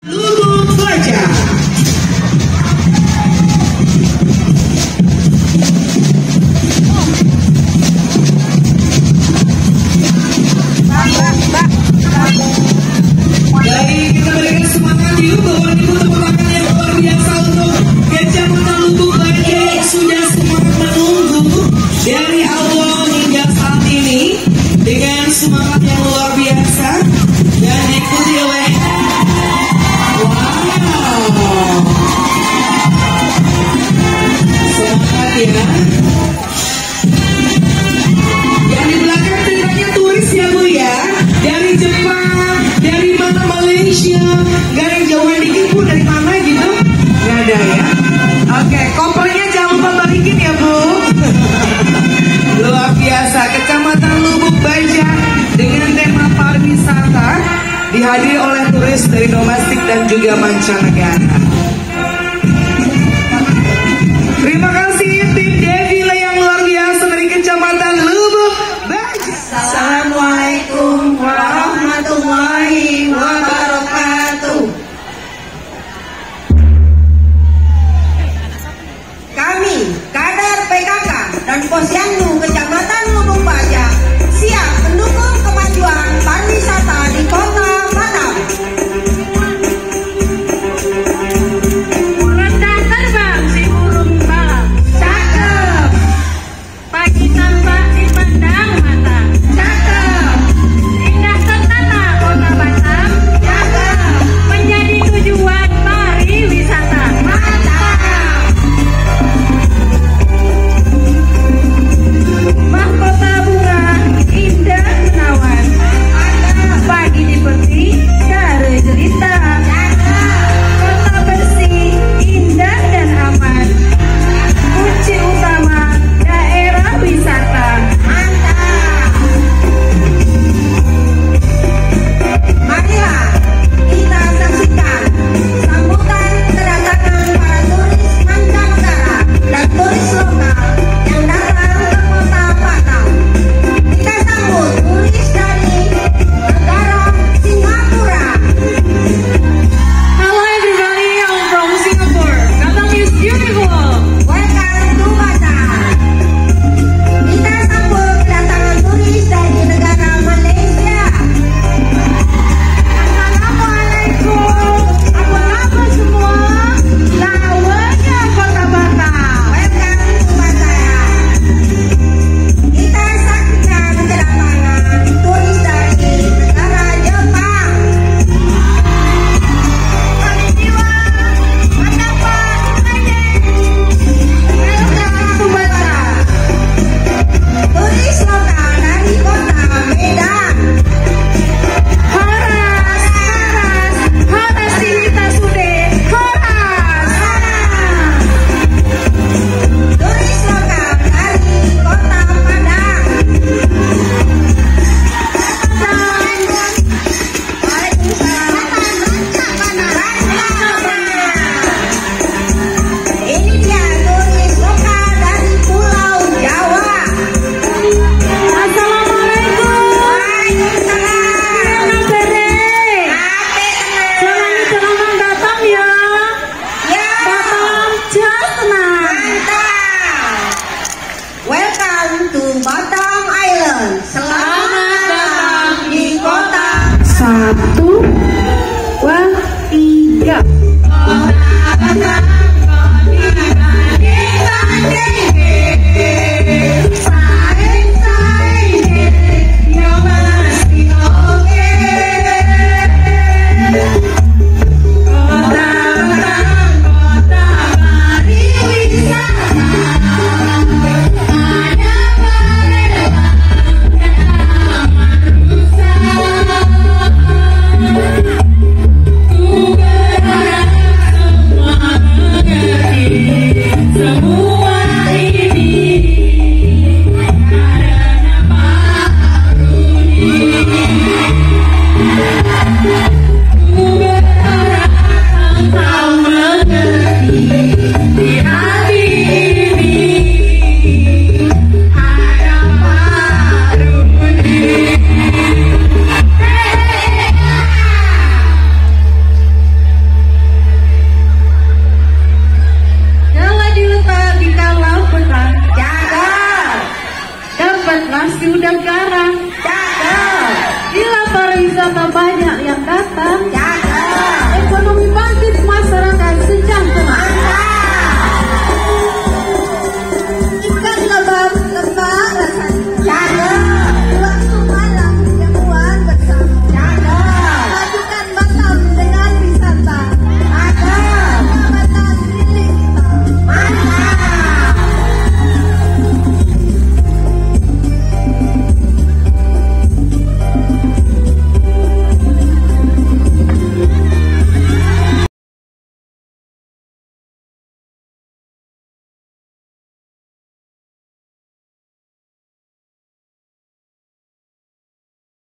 Lubuk Baja. Baik, kita berikan semangat yuk bahwa ini tepuk tangan yang luar biasa untuk Kecamatan Lubuk Baja yang sudah semangat menunggu dari awal hingga saat ini dengan semangat yang luar biasa dan diikuti oleh semangat ya. Yang di belakang ceritanya turis ya Bu ya, dari Jepang, dari mana Malaysia, gak ada yang jauhan dikit Bu, dari mana gitu? Gak ada ya. Oke, kopernya jangan lupa balikin ya Bu. Luar biasa, Kecamatan Lubuk Baja dengan tema pariwisata dihadiri oleh turis dari domestik dan juga mancanegara. Terima kasih tim Devila yang luar biasa dari Kecamatan Lubuk Baja. Assalamualaikum warahmatullahi wabarakatuh. Kami kader PKK dan Posyandu Kecamatan Lubuk Baja siap mendukung kemajuan pariwisata di Kota Batam. sekarang. Cakep. Bila pariwisata banyak yang datang,